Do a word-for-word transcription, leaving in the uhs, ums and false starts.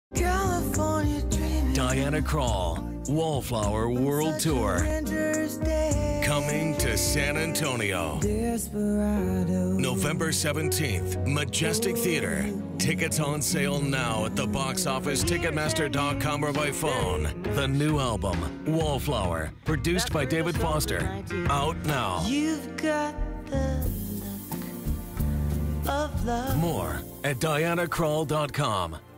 California dreaming. Diana Krall, Wallflower World Tour. Coming to San Antonio. Desperado. November seventeenth, Majestic Theater. Tickets on sale now at the box office, Ticketmaster dot com, or by phone. The new album, Wallflower, produced by David Foster. Out now. You've got the look of love. More at Diana Krall dot com.